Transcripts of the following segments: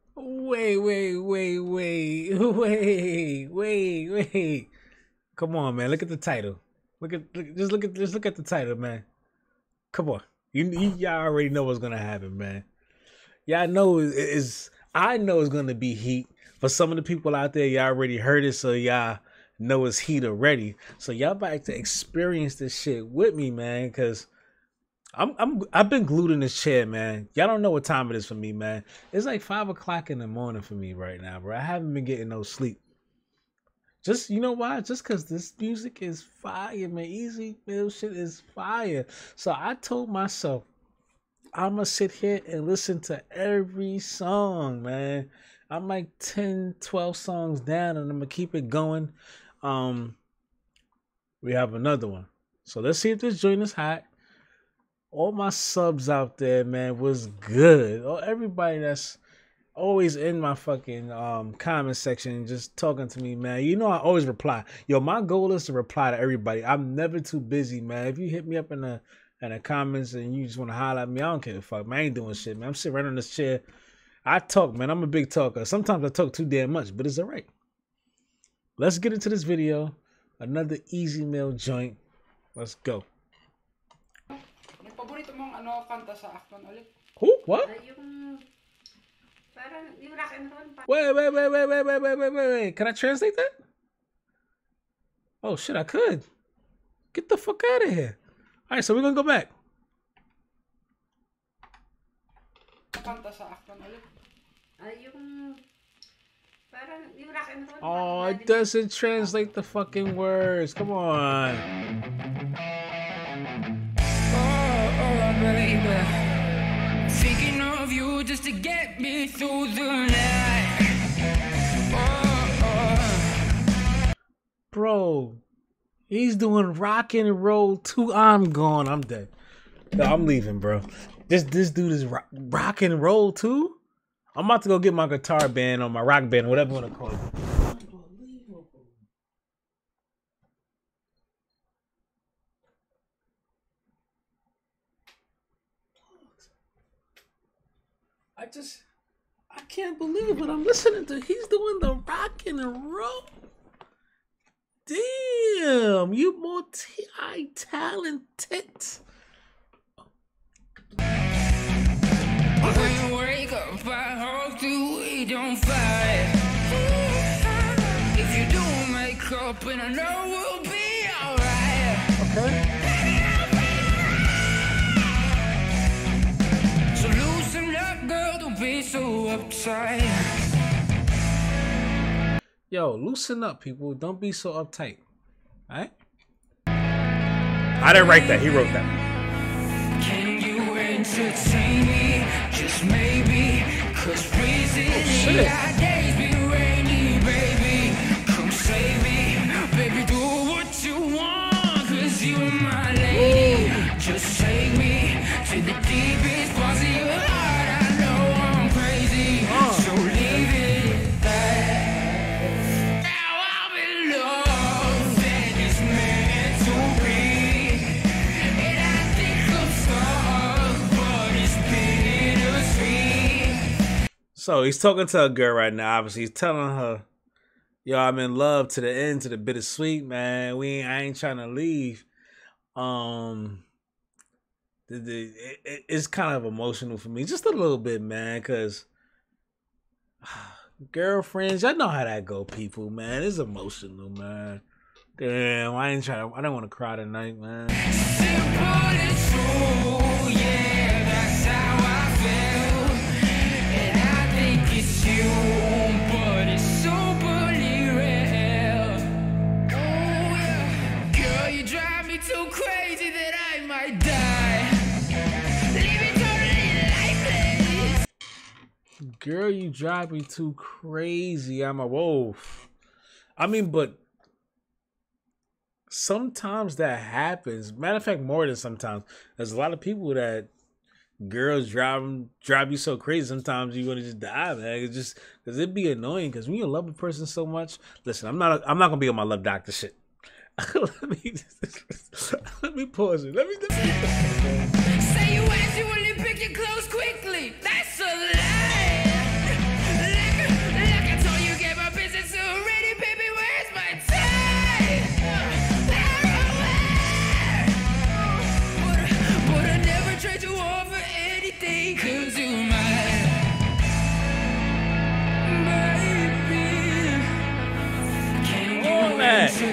Wait. Come on, man. Look at the title. Just look at the title, man. Come on. Y'all already know what's gonna happen, man. Y'all know I know it's gonna be heat. For some of the people out there, y'all already heard it, so y'all know it's heat already. So y'all about to experience this shit with me, man, cause I've been glued in this chair, man. Y'all don't know what time it is for me, man. It's like 5 o'clock in the morning for me right now, bro. I haven't been getting no sleep. Just, you know why? Just because this music is fire, man. Easy Mill shit is fire. So I told myself, I'm going to sit here and listen to every song, man. I'm like 10, 12 songs down, and I'm going to keep it going. We have another one. So let's see if this joint is hot. All my subs out there, man, was good. Oh, everybody that's always in my fucking comment section just talking to me, man. You know I always reply. Yo, my goal is to reply to everybody. I'm never too busy, man. If you hit me up in the comments and you just want to holler at me, I don't care the fuck, man. I ain't doing shit, man. I'm sitting right on this chair. I talk, man. I'm a big talker. Sometimes I talk too damn much, but it's all right. Let's get into this video. Another Easy Mill joint. Let's go. Paborito mong ano kanta sa Akton ulit? Who? What? Wait. Can I translate that? Oh shit, I could. Get the fuck out of here. Alright, so we're gonna go back. Kanta sa Akton ulit? Oh, it doesn't translate the fucking words. Come on. Baby, thinking of you just to get me through the night. Bro, he's doing rock and roll too. I'm gone. I'm dead. No, I'm leaving, bro. This dude is rock and roll too. I'm about to go get my guitar band or my rock band, whatever you want to call it. I can't believe what I'm listening to. He's doing the rock and roll. Damn, you multi-talented. When you wake up, I hope we don't fight. If you do make up, and I know we'll be alright. Okay. So loosen up, girl, don't be so uptight. Yo, loosen up, people. Don't be so uptight. Alright? I didn't write that. He wrote that. Can you entertain me? Just maybe. Cause recently our days be rainy, baby. Come save me. Baby, do what you want. Cause you're my lady. Just take me to the deepest parts of your heart. I know I'm crazy. So leave it at that. Now I'm in love. And it's meant to be. And I think I'm stuck, but it's bittersweet. So he's talking to a girl right now. Obviously, he's telling her, "Yo, I'm in love to the end, to the bittersweet, man. I ain't trying to leave." It's kind of emotional for me, just a little bit, man, because girlfriends, y'all know how that go, people, man. It's emotional, man. Damn, I don't want to cry tonight, man. Simple and true, yeah, that's how I feel. And I think it's you, but it's superly real. Oh, yeah. Girl, you drive me too crazy that I might die. Leave it totally lifeless. Girl, you drive me too crazy. I'm a wolf. I mean, but sometimes that happens. Matter of fact, more than sometimes. There's a lot of people that girls drive you so crazy. Sometimes you want to just die, man. It's just because it'd be annoying. Because when you love a person so much, listen, I'm not gonna be on my love doctor shit. let me pause it. Let me Say you as you only pick your clothes quickly. That's a lie.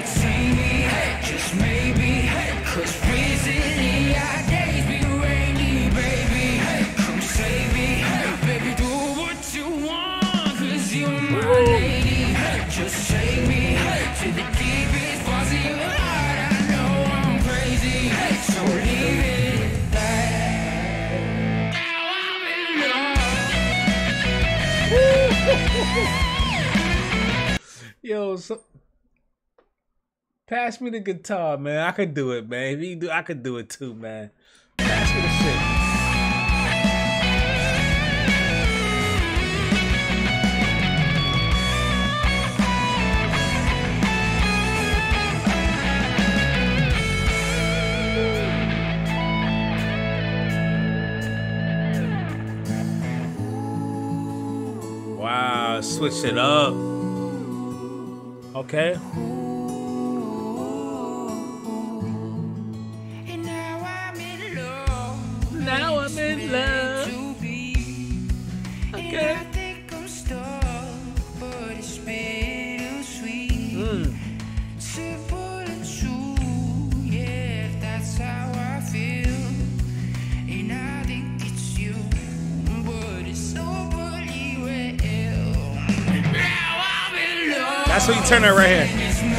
entertain me, just maybe. Cause recently our days been rainy, baby. Come save me, baby, do what you want, cause you're my lady. Just take me to the deepest parts of your heart. I know I'm crazy, so leave it at that. Now I'm in love. Yo, so pass me the guitar, man. I could do it, man. If you do, I could do it too, man. Pass me the shit. Wow, switch it up. Okay. And now I'm in love. Now I'm in love. To be. Okay. And I think I'm stuck, but it's bittersweet. Simple and true, yeah, that's how I feel. And I think it's you, but it's overly real. Now I'm in love. That's what you turn that right here.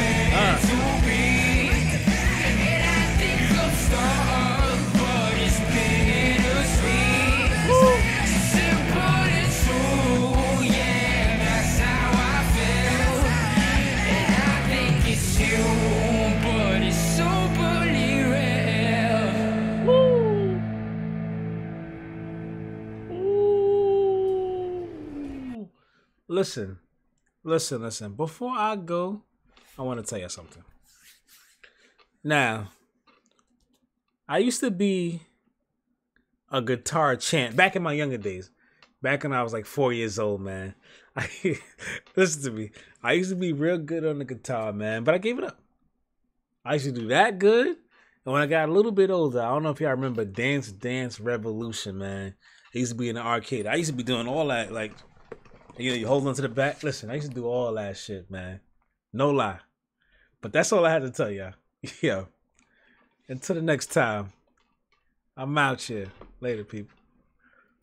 Listen. Before I go, I want to tell you something. Now, I used to be a guitar champ back in my younger days. Back when I was like 4 years old, man. Listen to me. I used to be real good on the guitar, man, but I gave it up. I used to do that good. And when I got a little bit older, I don't know if y'all remember Dance Dance Revolution, man. It used to be in the arcade. I used to be doing all that, like, you know, you hold on to the back. Listen, I used to do all that shit, man. No lie. But that's all I had to tell y'all. Yo. Until the next time, I'm out here. Later, people.